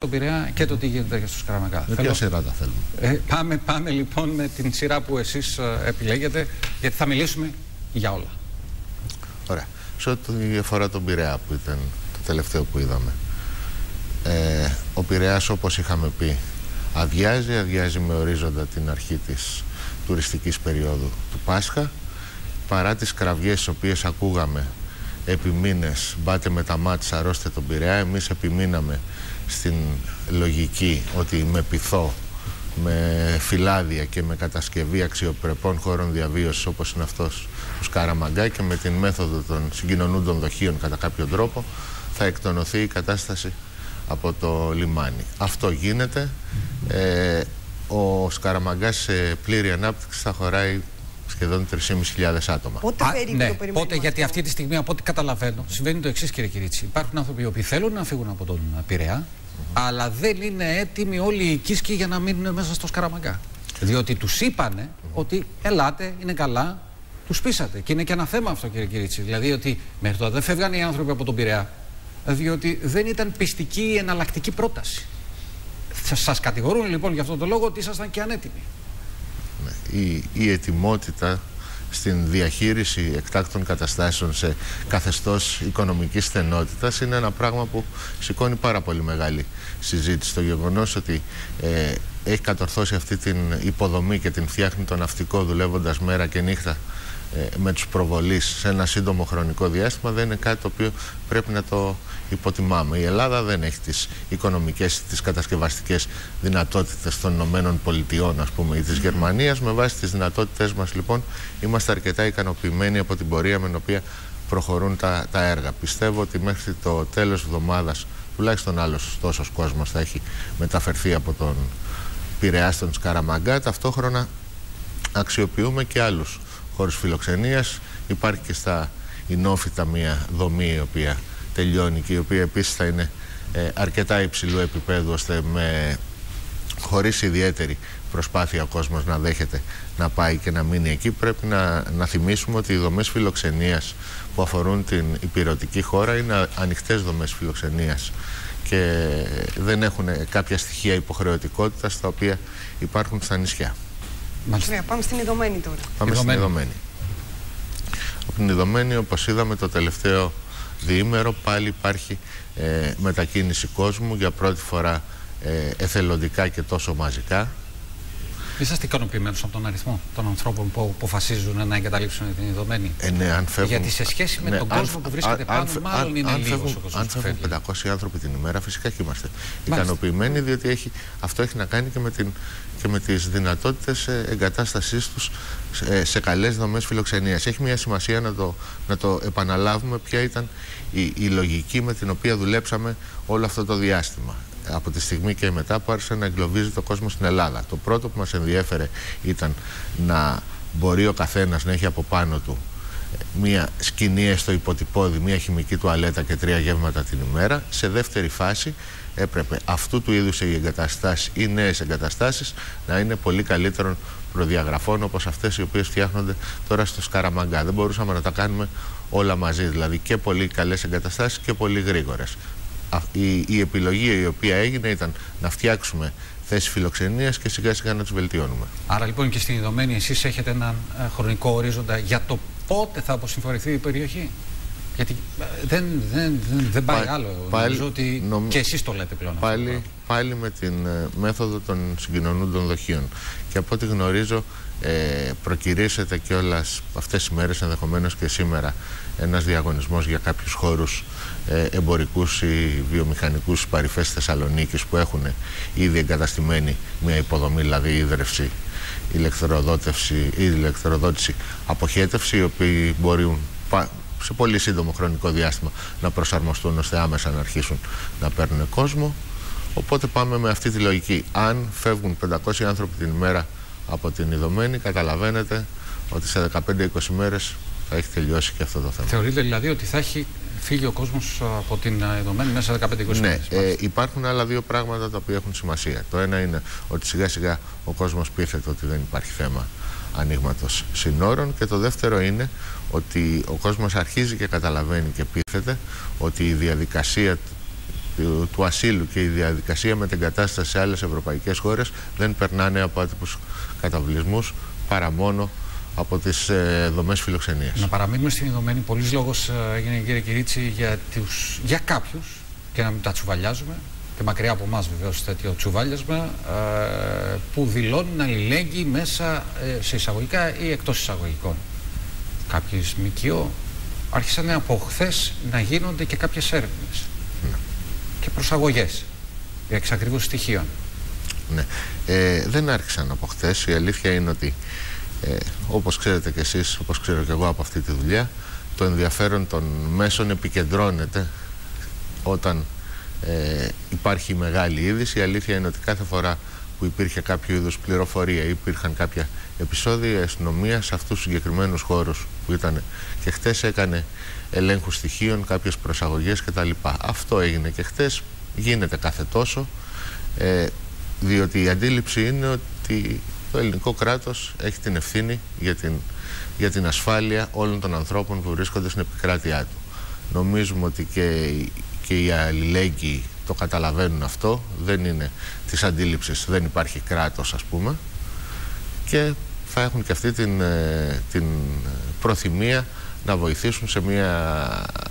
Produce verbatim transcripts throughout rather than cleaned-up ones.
τον Πειραιά και το τι γίνεται και στο Σκαραμαγκά. Με ποια σειρά τα θέλουμε? Ε, πάμε, πάμε λοιπόν με την σειρά που εσείς ε, επιλέγετε, γιατί θα μιλήσουμε για όλα. Ωραία. Σε ό,τι αφορά τον Πειραιά που ήταν το τελευταίο που είδαμε. Ε, ο Πειραιάς, όπως είχαμε πει, αδειάζει, αδειάζει με ορίζοντα την αρχή της τουριστικής περίοδου του Πάσχα. Παρά τις κραυγές τις οποίες ακούγαμε επί μήνες, μπάτε με τα μάτια, σαρώστε τον Πειραιά, εμείς επιμείναμε στην λογική ότι με πειθό, με φυλάδια και με κατασκευή αξιοπρεπών χώρων διαβίωσης όπως είναι αυτός του Σκαραμαγκά και με την μέθοδο των συγκοινωνούντων δοχείων κατά κάποιο τρόπο θα εκτονωθεί η κατάσταση από το λιμάνι. Αυτό γίνεται. Ε, ο Σκαραμαγκάς σε πλήρη ανάπτυξη θα χωράει σχεδόν τρεις χιλιάδες πεντακόσια άτομα. Πότε, Α, περίπου, ναι, το περιμένουμε πότε, γιατί αυτό? αυτή τη στιγμή, από ό,τι καταλαβαίνω, συμβαίνει το εξής, κύριε Κυρίτσι. Υπάρχουν άνθρωποι που θέλουν να φύγουν από τον Πειραιά, mm-hmm. αλλά δεν είναι έτοιμοι όλοι οι Κίσκοι για να μείνουν μέσα στο Σκαραμαγκά. Διότι τους είπανε mm-hmm. ότι ελάτε, είναι καλά, τους πείσατε. Και είναι και ένα θέμα αυτό, κύριε Κυρίτσι. Δηλαδή ότι μέχρι τώρα δεν φεύγαν οι άνθρωποι από τον Πειραιά, διότι δεν ήταν πιστική η εναλλακτική πρόταση. Σας κατηγορούν λοιπόν για αυτόν τον λόγο ότι ήσασταν και ανέτοιμοι. Η, η ετοιμότητα στην διαχείριση εκτάκτων καταστάσεων σε καθεστώς οικονομικής στενότητας είναι ένα πράγμα που σηκώνει πάρα πολύ μεγάλη συζήτηση. Το γεγονός ότι ε, έχει κατορθώσει αυτή την υποδομή και την φτιάχνει το ναυτικό δουλεύοντας μέρα και νύχτα ε, με τους προβολείς σε ένα σύντομο χρονικό διάστημα δεν είναι κάτι το οποίο πρέπει να το υποτιμάμε. Η Ελλάδα δεν έχει τις οικονομικές, τις κατασκευαστικές δυνατότητες των Ηνωμένων Πολιτειών, ας πούμε, ή της Γερμανίας. Με βάση τις δυνατότητες μας, λοιπόν, είμαστε αρκετά ικανοποιημένοι από την πορεία με την οποία προχωρούν τα, τα έργα. Πιστεύω ότι μέχρι το τέλος της εβδομάδας, τουλάχιστον άλλος τόσος κόσμος θα έχει μεταφερθεί από τον Πειραιά στον Σκαραμαγκά. Ταυτόχρονα αξιοποιούμε και άλλους χώρους φιλοξενίας. Υπάρχει και στα Ινόφυτα μια δομή η οποία τελειώνει και η οποία επίσης θα είναι ε, αρκετά υψηλού επίπεδου ώστε με, χωρίς ιδιαίτερη προσπάθεια ο κόσμος να δέχεται να πάει και να μείνει εκεί. Πρέπει να, να θυμίσουμε ότι οι δομές φιλοξενίας που αφορούν την υπηρωτική χώρα είναι ανοιχτές δομές φιλοξενίας και δεν έχουν κάποια στοιχεία υποχρεωτικότητας τα οποία υπάρχουν στα νησιά. Μάλιστα. Πάμε στην Ιδωμένη τώρα. Πάμε Ιδωμένη. στην Ιδωμένη. Από την Ιδωμένη, όπως είδαμε το τελευταίο διήμερο, πάλι υπάρχει ε, μετακίνηση κόσμου για πρώτη φορά ε, εθελοντικά και τόσο μαζικά. Είσαστε ικανοποιημένος από τον αριθμό των ανθρώπων που αποφασίζουν να εγκαταλείψουν την Ιδωμένη? Ε, ναι, αν φεύγουν, γιατί σε σχέση με ναι, τον αν, κόσμο που βρίσκεται πάνω, αν, μάλλον αν, είναι αν, λίγος φεύγουν, ο κόσμος αν που φεύγουν φεύγει. πεντακόσιοι άνθρωποι την ημέρα, φυσικά και είμαστε Μάλιστα. ικανοποιημένοι, διότι έχει, αυτό έχει να κάνει και με, την, και με τις δυνατότητες εγκατάστασής τους σε, σε καλές δομές φιλοξενίας. Έχει μια σημασία να το, να το επαναλάβουμε ποια ήταν η, η λογική με την οποία δουλέψαμε όλο αυτό το διάστημα. Από τη στιγμή και μετά που άρχισε να εγκλωβίζει το κόσμο στην Ελλάδα. Το πρώτο που μας ενδιέφερε ήταν να μπορεί ο καθένας να έχει από πάνω του μία σκηνή έστω υποτυπώδη, μία χημική τουαλέτα και τρία γεύματα την ημέρα. Σε δεύτερη φάση έπρεπε αυτού του είδους οι εγκαταστάσεις ή νέες εγκαταστάσεις να είναι πολύ καλύτερων προδιαγραφών όπως αυτές οι οποίες φτιάχνονται τώρα στο Σκαραμαγκά. Δεν μπορούσαμε να τα κάνουμε όλα μαζί, δηλαδή και πολύ καλές εγκαταστάσεις και πολύ γρήγορες. Η, η επιλογή η οποία έγινε ήταν να φτιάξουμε θέσεις φιλοξενίας και σιγά σιγά να τις βελτιώνουμε. Άρα λοιπόν και στην Ιδωμένη εσείς έχετε έναν ε, χρονικό ορίζοντα για το πότε θα αποσυμφορηθεί η περιοχή? Γιατί δεν, δεν, δεν, δεν πάει Πα, άλλο. Πάλι, νομίζω ότι νομ... και εσείς το λέτε πλέον. Πάλι, αυτό πάλι με την ε, μέθοδο των συγκοινωνούντων δοχείων. Και από ό,τι γνωρίζω ε, προκυρήσεται κιόλας αυτές τις μέρες, ενδεχομένως και σήμερα, ένας διαγωνισμός για κάποιους χώρους ε, εμπορικούς ή βιομηχανικούς παρυφές Θεσσαλονίκης που έχουν ήδη εγκαταστημένη μια υποδομή, δηλαδή ίδρυυση, ηλεκτροδότευση ή ηλεκτροδότηση αποχέτευση, οι οποίοι μπορούν σε πολύ σύντομο χρονικό διάστημα να προσαρμοστούν ώστε άμεσα να αρχίσουν να παίρνουν κόσμο. Οπότε πάμε με αυτή τη λογική. Αν φεύγουν πεντακόσιοι άνθρωποι την ημέρα από την Ιδωμένη, καταλαβαίνετε ότι σε δεκαπέντε είκοσι μέρες θα έχει τελειώσει και αυτό το θέμα. Θεωρείτε δηλαδή ότι θα έχει φύγει ο κόσμος από την Ιδωμένη μέσα σε δεκαπέντε είκοσι μέρες? Ναι, ε, υπάρχουν άλλα δύο πράγματα τα οποία έχουν σημασία. Το ένα είναι ότι σιγά σιγά ο κόσμος πείθεται ότι δεν υπάρχει θέμα ανοίγματος συνόρων, και το δεύτερο είναι ότι ο κόσμος αρχίζει και καταλαβαίνει και πείθεται ότι η διαδικασία του, του ασύλου και η διαδικασία μετεγκατάσταση σε άλλες ευρωπαϊκές χώρες δεν περνάνε από άτυπους καταβλισμούς παρά μόνο από τις ε, δομές φιλοξενίας. Να παραμείνουμε στην ειδωμένη. Πολλής λόγος έγινε, κύριε Κυρίτσι, για, τους, για κάποιους, και να μην τα τσουβαλιάζουμε, και μακριά από εμάς βεβαίως τέτοιο τσουβάλιασμα, ε, που δηλώνουν αλληλέγγυοι μέσα ε, σε εισαγωγικά ή εκτός εισαγωγικών. Κάποιοι ΜΚΟ άρχισαν από χθες να γίνονται και κάποιες έρευνες ναι. και προσαγωγές για εξακριβούς στοιχείων. Ναι. Ε, δεν άρχισαν από χθες. Η αλήθεια είναι ότι ε, όπως ξέρετε κι εσείς, όπως ξέρω κι εγώ από αυτή τη δουλειά, το ενδιαφέρον των μέσων επικεντρώνεται όταν ε, υπάρχει μεγάλη είδηση. Η αλήθεια είναι ότι κάθε φορά που υπήρχε κάποιο είδους πληροφορία ή υπήρχαν κάποια επεισόδια, η αστυνομία σε αυτούς τους συγκεκριμένους χώρους που ήταν και χτες έκανε ελέγχους στοιχείων, κάποιες προσαγωγές κτλ. Αυτό έγινε και χτες, γίνεται κάθε τόσο, ε, διότι η αντίληψη είναι ότι το ελληνικό κράτος έχει την ευθύνη για την, για την ασφάλεια όλων των ανθρώπων που βρίσκονται στην επικράτειά του. Νομίζουμε ότι και, και οι αλληλέγγυοι το καταλαβαίνουν αυτό, δεν είναι της αντίληψης, δεν υπάρχει κράτος ας πούμε, και θα έχουν και αυτή την, την προθυμία να βοηθήσουν σε μια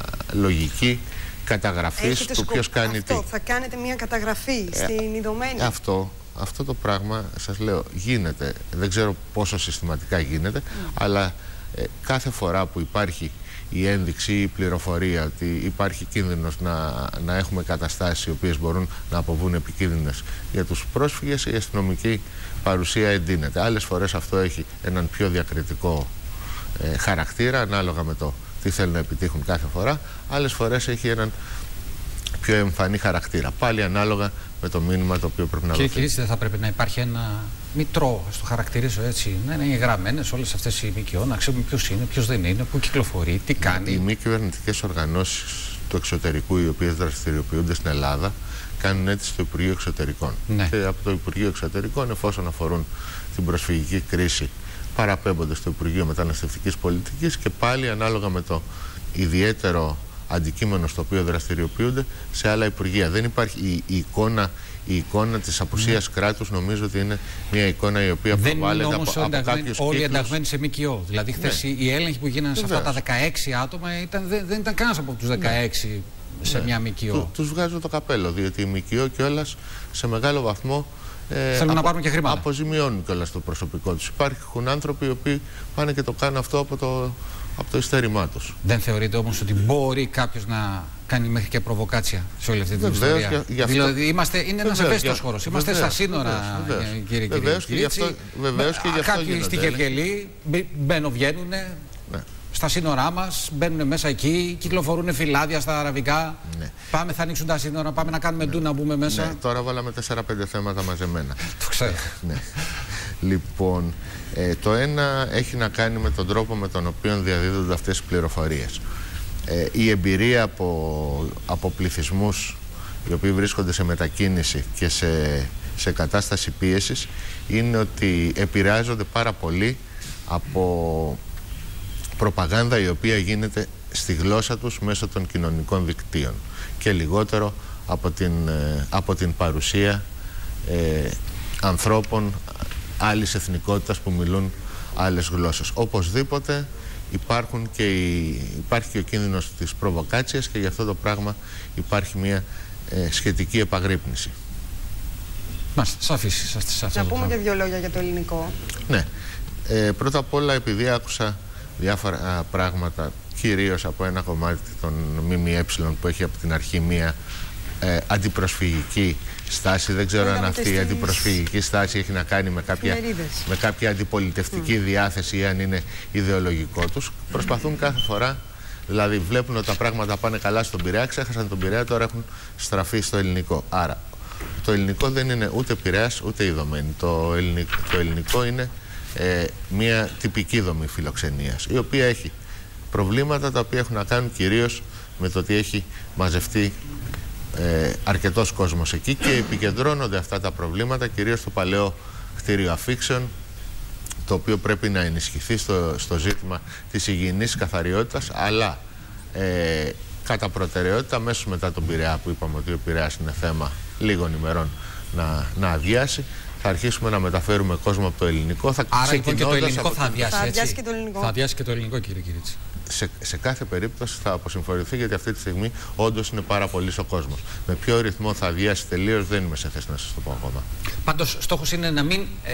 λογική καταγραφή του ποιος κάνει αυτό, τι. Θα κάνετε μια καταγραφή ε, στην ειδωμένη. Αυτό, αυτό το πράγμα, σας λέω, γίνεται. Δεν ξέρω πόσο συστηματικά γίνεται, mm. αλλά ε, κάθε φορά που υπάρχει η ένδειξη ή η πληροφορία ότι υπάρχει κίνδυνος να, να έχουμε καταστάσεις οι οποίες μπορούν να αποβούν επικίνδυνες για τους πρόσφυγες, η αστυνομική παρουσία εντείνεται. Άλλες φορές αυτό έχει έναν πιο διακριτικό ε, χαρακτήρα, ανάλογα με το τι θέλουν να επιτύχουν κάθε φορά. Άλλες φορές έχει έναν πιο εμφανή χαρακτήρα, πάλι ανάλογα με το μήνυμα το οποίο πρέπει να δοθεί. Κύριε Κυρίτσι, δεν θα πρέπει να υπάρχει ένα μητρό, ας το χαρακτηρίζω έτσι, να είναι γραμμένες όλες αυτές οι ΜΚΟ, να ξέρουμε ποιος είναι, ποιος δεν είναι, πού κυκλοφορεί, τι κάνει. Οι μη κυβερνητικές οργανώσεις του εξωτερικού, οι οποίες δραστηριοποιούνται στην Ελλάδα, κάνουν αίτηση στο Υπουργείο Εξωτερικών. Ναι. Και από το Υπουργείο Εξωτερικών, εφόσον αφορούν την προσφυγική κρίση, παραπέμπονται στο Υπουργείο Μεταναστευτικής Πολιτικής και πάλι ανάλογα με το ιδιαίτερο αντικείμενο στο οποίο δραστηριοποιούνται σε άλλα υπουργεία. Δεν υπάρχει η, η εικόνα, η εικόνα της απουσίας ναι. κράτους, νομίζω ότι είναι μια εικόνα η οποία προβάλλεται από, από κάποιους κύκλους. Όλοι ενταγμένοι σε ΜΚΟ. Δηλαδή χθες ναι. οι έλεγχοι που γίνανε σε αυτά τα δεκαέξι άτομα ήταν, δεν, δεν ήταν κανένας από τους δεκαέξι ναι. σε ναι. μια ΜΚΟ. Του, τους βγάζω το καπέλο, διότι οι ΜΚΟ κιόλας σε μεγάλο βαθμό Ε, θέλουν να πάρουν και χρήματα. Αποζημιώνουν κιόλας το προσωπικό τους. Υπάρχουν άνθρωποι οι οποίοι πάνε και το κάνουν αυτό από το, από το ειστέρημά τους. Δεν θεωρείτε όμως ότι μπορεί κάποιος να κάνει μέχρι και προβοκάτσια σε όλη αυτή την βεβαίως, ιστορία? Για, για δηλαδή είμαστε, είναι ένας ευαίσθητος χώρος. Είμαστε βεβαίως, στα σύνορα, βεβαίως, κύριε βεβαίως, Κυρίτσι. Βεβαίως και γι' αυτό κάποιοι γίνονται. στην Κερκελή μπαίνουν, βγαίνουν ναι. στα σύνορά μας, μπαίνουν μέσα εκεί, κυκλοφορούν φυλάδια στα αραβικά. Ναι. Πάμε, θα ανοίξουν τα σύνορα, πάμε να κάνουμε ναι. ντου να μπούμε μέσα. Ναι, τώρα βάλαμε τέσσερα πέντε θέματα μαζεμένα. Το ξέρω. Ναι. Λοιπόν, ε, το ένα έχει να κάνει με τον τρόπο με τον οποίο διαδίδονται αυτές τις πληροφορίες. Ε, η εμπειρία από, από πληθυσμούς οι οποίοι βρίσκονται σε μετακίνηση και σε, σε κατάσταση πίεσης είναι ότι επηρεάζονται πάρα πολύ από προπαγάνδα η οποία γίνεται στη γλώσσα τους μέσω των κοινωνικών δικτύων και λιγότερο από την, από την παρουσία ε, ανθρώπων άλλης εθνικότητας που μιλούν άλλες γλώσσες. Οπωσδήποτε υπάρχουν και οι, υπάρχει και ο κίνδυνος της προβοκάτσιας και γι' αυτό το πράγμα υπάρχει μια ε, σχετική επαγρύπνηση. Μάλιστα, σαφής. Να πούμε και δύο λόγια για το ελληνικό. Ναι. Ε, πρώτα απ' όλα, επειδή άκουσα διάφορα α, πράγματα, κυρίως από ένα κομμάτι των ΜΜΕ που έχει από την αρχή μία ε, αντιπροσφυγική στάση. Δεν ξέρω αν αυτή η αντιπροσφυγική στάση έχει να κάνει με κάποια, με κάποια αντιπολιτευτική mm. διάθεση ή αν είναι ιδεολογικό τους. Προσπαθούν κάθε φορά, δηλαδή βλέπουν ότι τα πράγματα πάνε καλά στον Πειραιά, ξέχασαν τον Πειραιά, τώρα έχουν στραφεί στο ελληνικό. Άρα, το ελληνικό δεν είναι ούτε Πειραιάς ούτε ειδωμένη. Το ελληνικό, το ελληνικό είναι ε, μια τυπική δομή φιλοξενίας, η οποία έχει προβλήματα τα οποία έχουν να κάνουν κυρίως με το ότι έχει μαζευτεί ε, αρκετός κόσμος εκεί και επικεντρώνονται αυτά τα προβλήματα κυρίως στο παλαιό κτίριο αφήξεων, το οποίο πρέπει να ενισχυθεί στο, στο ζήτημα της υγιεινής καθαριότητας, αλλά ε, κατά προτεραιότητα, αμέσως μετά τον Πειραιά, που είπαμε ότι ο Πειραιάς είναι θέμα λίγων ημερών να, να αδειάσει, θα αρχίσουμε να μεταφέρουμε κόσμο από το ελληνικό. Θα Άρα λοιπόν και το ελληνικό θα αδειάσει, θα έτσι. αδειάσει και το ελληνικό. Θα αδειάσει και το ελληνικό, κύριε Κυρίτσι. Σε, σε κάθε περίπτωση θα αποσυμφορηθεί, γιατί αυτή τη στιγμή όντως είναι πάρα πολύ ο κόσμος. Με ποιο ρυθμό θα αδειάσει τελείως δεν είμαι σε θέση να σας το πω ακόμα. Πάντως, στόχος είναι να μην. Ε,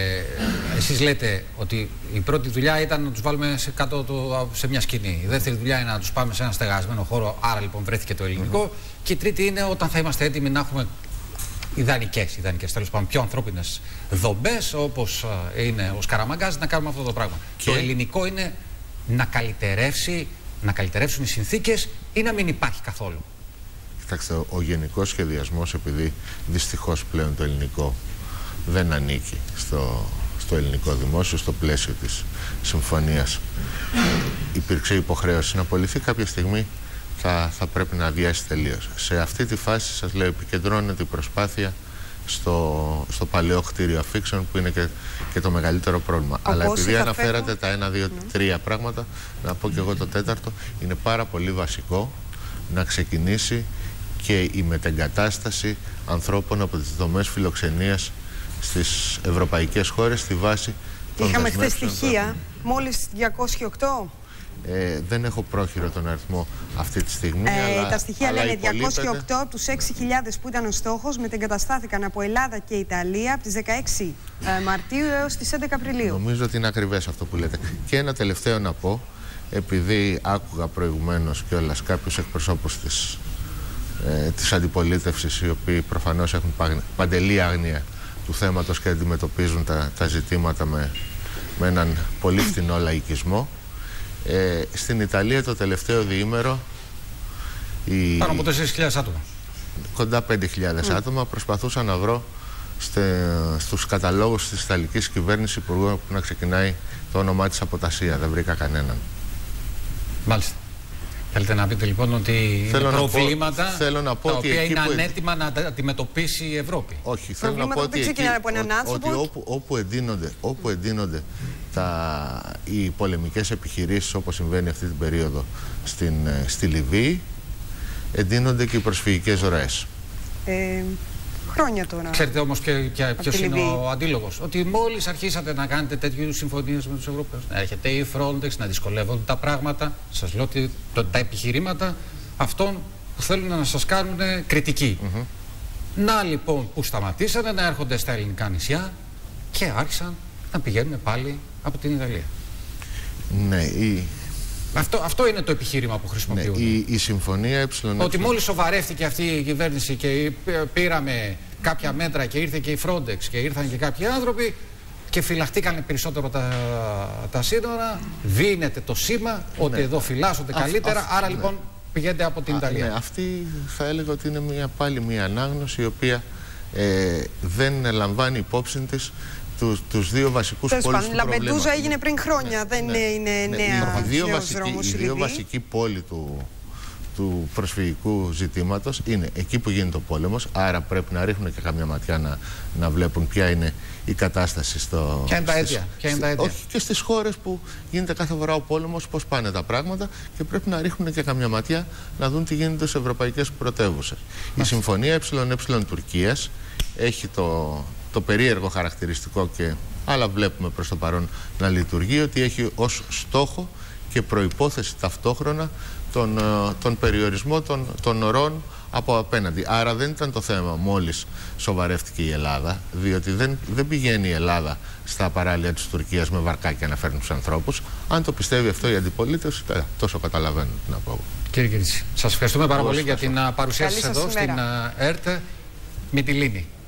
εσείς λέτε ότι η πρώτη δουλειά ήταν να τους βάλουμε σε, κάτω το, σε μια σκηνή. Η δεύτερη δουλειά είναι να τους πάμε σε ένα στεγασμένο χώρο. Άρα λοιπόν βρέθηκε το ελληνικό. Mm-hmm. Και η τρίτη είναι όταν θα είμαστε έτοιμοι να έχουμε ιδανικές, ιδανικές τέλος πάντων, πιο ανθρώπινες δομπές, όπως είναι ο Σκαραμαγκάς, να κάνουμε αυτό το πράγμα. Και το ελληνικό είναι να καλυτερεύσει, να καλυτερεύσουν οι συνθήκες ή να μην υπάρχει καθόλου. Κοιτάξτε, ο, ο γενικός σχεδιασμός, επειδή δυστυχώς πλέον το ελληνικό δεν ανήκει στο, στο ελληνικό δημόσιο, στο πλαίσιο της συμφωνίας, υπήρξε υποχρέωση να απολυθεί κάποια στιγμή. Θα, θα πρέπει να αδειάσει τελείως. Σε αυτή τη φάση, σας λέω, επικεντρώνεται η προσπάθεια στο, στο παλαιό κτίριο αφήξεων, που είναι και, και το μεγαλύτερο πρόβλημα. Ο Αλλά επειδή αναφέρατε φεύγουν... τα ένα, δύο, ναι. τρία πράγματα, να πω και εγώ το τέταρτο, είναι πάρα πολύ βασικό να ξεκινήσει και η μετεγκατάσταση ανθρώπων από τις δομές φιλοξενίας στις ευρωπαϊκές χώρες στη βάση των Είχαμε χθες στοιχεία, μόλις διακόσιοι οκτώ. Ε, δεν έχω πρόχειρο τον αριθμό αυτή τη στιγμή. Ε, αλλά, τα στοιχεία αλλά λένε υπολείπεται... διακόσιοι οκτώ από τους έξι χιλιάδες που ήταν ο στόχος μετεγκαταστάθηκαν από Ελλάδα και Ιταλία από τις δεκαέξι Μαρτίου έως τις έντεκα Απριλίου. Νομίζω ότι είναι ακριβές αυτό που λέτε. Και ένα τελευταίο να πω, επειδή άκουγα προηγουμένως κιόλας κάποιους εκπροσώπους της, ε, της αντιπολίτευσης, οι οποίοι προφανώς έχουν παντελή άγνοια του θέματος και αντιμετωπίζουν τα, τα ζητήματα με, με έναν πολύ φθηνό λαϊκισμό. Ε, στην Ιταλία το τελευταίο διήμερο η... πάνω από τέσσερις χιλιάδες άτομα, κοντά πέντε χιλιάδες mm. άτομα, προσπαθούσα να βρω στε, στους καταλόγους της Ιταλικής κυβέρνησης υπουργού που να ξεκινάει το όνομά της από τα ΣΥΑ. Δεν βρήκα κανέναν. Μάλιστα. Θέλετε να πείτε λοιπόν ότι θέλω είναι να προβλήματα πω, θέλω να πω τα ότι οποία είναι που... ανέτοιμα να αντιμετωπίσει η Ευρώπη. Όχι, θέλω να πω ότι, εκεί, από έναν ότι όπου, όπου εντείνονται, όπου εντείνονται τα, οι πολεμικές επιχειρήσεις, όπως συμβαίνει αυτή την περίοδο στην, στη Λιβύη, εντείνονται και οι προσφυγικές ροές. Ε, χρόνια τώρα. Ξέρετε όμως ποιος είναι ο αντίλογος? Ότι μόλις αρχίσατε να κάνετε τέτοιου είδους συμφωνίες με τους Ευρωπαίους, να έρχεται η Frontex, να δυσκολεύονται τα πράγματα, σας λέω ότι το, τα επιχειρήματα αυτών που θέλουν να σας κάνουν κριτική. Mm-hmm. Να λοιπόν που σταματήσανε να έρχονται στα ελληνικά νησιά και άρχισαν να πηγαίνουν πάλι από την Ιταλία. Ναι, η... Αυτό, αυτό είναι το επιχείρημα που χρησιμοποιούν. Ναι, η, η συμφωνία εψιλον... Ότι μόλις σοβαρεύτηκε αυτή η κυβέρνηση και πήραμε κάποια μέτρα και ήρθε και η Frontex και ήρθαν και κάποιοι άνθρωποι και φυλαχτήκανε περισσότερο τα, τα σύνορα, δίνεται το σήμα ότι ναι. εδώ φυλάσσονται καλύτερα, α, άρα ναι. λοιπόν πηγαίνετε από την Α, Ιταλία. Ναι, αυτή θα έλεγα ότι είναι μια, πάλι μια ανάγνωση η οποία ε, δεν λαμβάνει υπόψη της τους, τους δύο βασικούς πόλους του προβλήματος. Λαμπεντούζα έγινε πριν χρόνια, δεν ναι, είναι ναι, νέα. Οι δύο, βασικοί, οι δύο βασικοί πόλοι του, του προσφυγικού ζητήματος είναι εκεί που γίνεται ο πόλεμος, άρα πρέπει να ρίχνουν και καμιά ματιά να, να βλέπουν ποια είναι η κατάσταση στο... Ποια είναι τα αίτια. Ποια είναι τα αίτια. Όχι, και στις χώρες που γίνεται κάθε φορά ο πόλεμος, πώς πάνε τα πράγματα, και πρέπει να ρίχνουν και καμιά ματιά να δουν τι γίνεται σε ευρωπαϊκές πρωτεύουσες. Η συμφωνία ΕΕ Τουρκίας έχει το, το περίεργο χαρακτηριστικό, και άλλα βλέπουμε προς το παρόν να λειτουργεί, ότι έχει ως στόχο και προϋπόθεση ταυτόχρονα τον, τον περιορισμό των, των ορών από απέναντι. Άρα δεν ήταν το θέμα μόλις σοβαρεύτηκε η Ελλάδα, διότι δεν, δεν πηγαίνει η Ελλάδα στα παράλια της Τουρκίας με βαρκάκια να φέρνει τους ανθρώπους. Αν το πιστεύει αυτό η αντιπολίτευση, τόσο καταλαβαίνω τι να πω. Κύριε Κυρίτσι, σας ευχαριστούμε πάρα Πώς πολύ για την παρουσία σας εδώ σήμερα. στην ΕΡΤ Μυτιλήνη.